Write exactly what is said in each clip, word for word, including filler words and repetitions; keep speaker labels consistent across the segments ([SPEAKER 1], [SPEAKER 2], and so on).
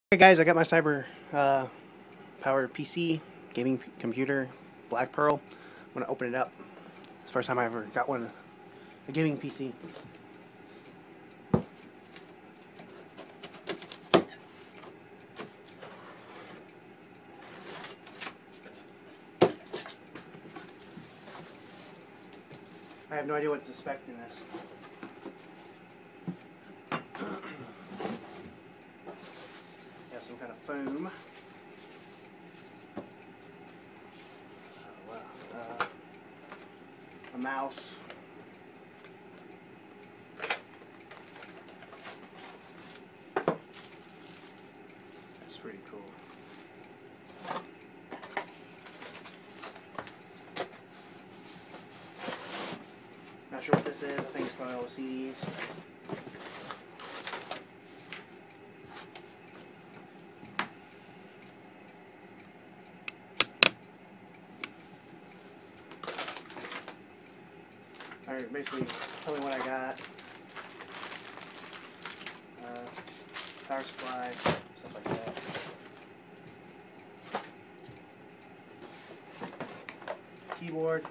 [SPEAKER 1] Hey guys, I got my cyber uh, powered P C, gaming p- computer, Black Pearl. I'm gonna open it up. It's the first time I ever got one, a gaming P C. I have no idea what to expect in this. Have some kind of foam. Oh, wow. Uh, a mouse. That's pretty cool. Not sure what this is. I think it's probably all the C Ds. Alright, basically, tell me what I got. Uh, power supply, stuff like that. Keyboard.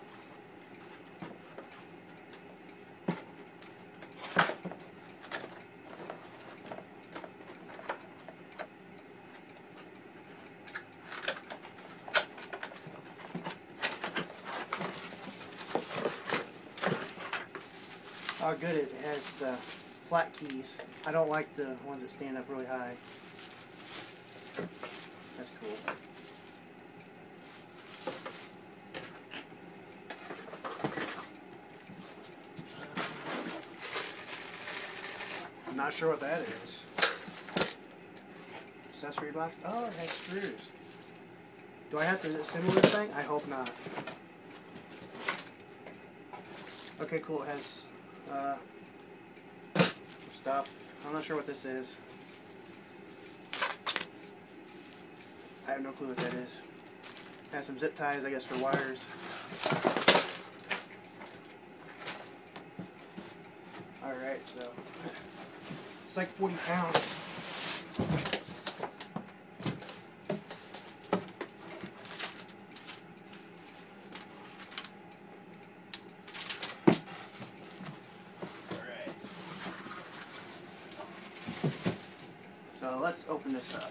[SPEAKER 1] Oh good, it has the flat keys. I don't like the ones that stand up really high. That's cool. I'm not sure what that is. Accessory box? Oh, it has screws. Do I have to assemble this thing? I hope not. Okay, cool. It has uh, some stuff. I'm not sure what this is. I have no clue what that is. It has some zip ties, I guess, for wires. Alright, so it's like forty pounds. Alright. So let's open this up.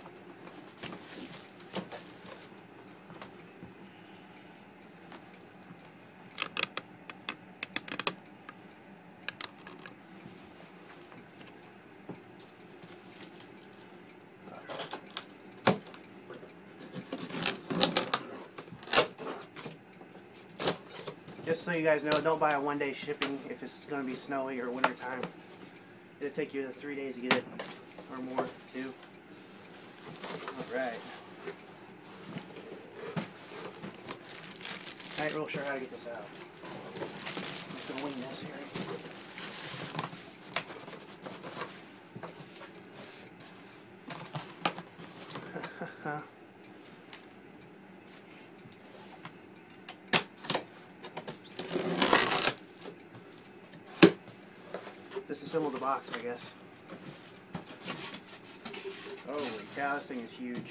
[SPEAKER 1] Just so you guys know, don't buy a one-day shipping if it's going to be snowy or winter time. It'll take you three days to get it, or more, too. Alright. I ain't real sure how to get this out. I'm just going to wing this here. Disassemble the box, I guess. Holy cow, this thing is huge.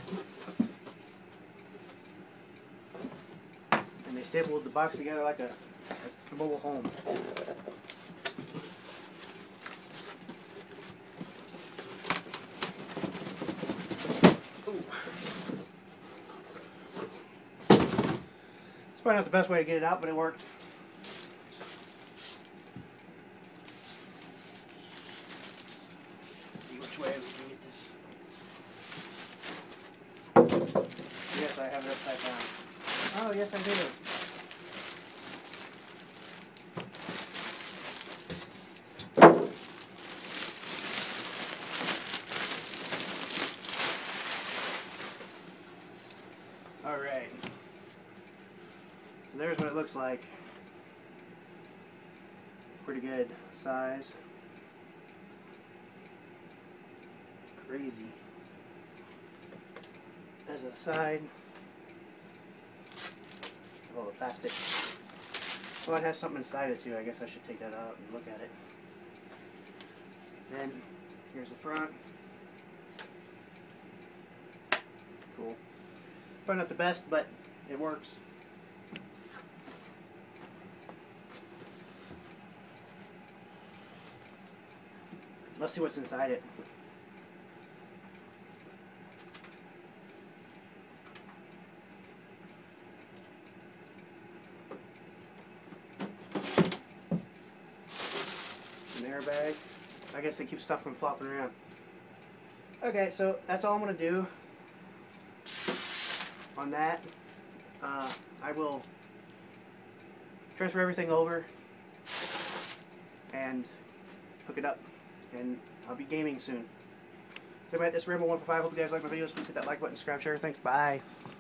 [SPEAKER 1] And they stapled the box together like a, a mobile home. Ooh. It's probably not the best way to get it out, but it worked. Which way we can get this? Yes, I have it upside down. Oh, yes, I do. Alright. So there's what it looks like. Pretty good size. Crazy. There's a side. Oh, the plastic. Well, it has something inside it too. I guess I should take that out and look at it. Then here's the front. cool. Probably not the best, but it works. Let's see what's inside it. An airbag. I guess they keep stuff from flopping around. Okay, so that's all I'm going to do on that. Uh, I will transfer everything over and hook it up, and I'll be gaming soon. Anyway, this is Rambo one four five. Hope you guys like my videos. Please hit that like button, subscribe, share. Thanks. Bye.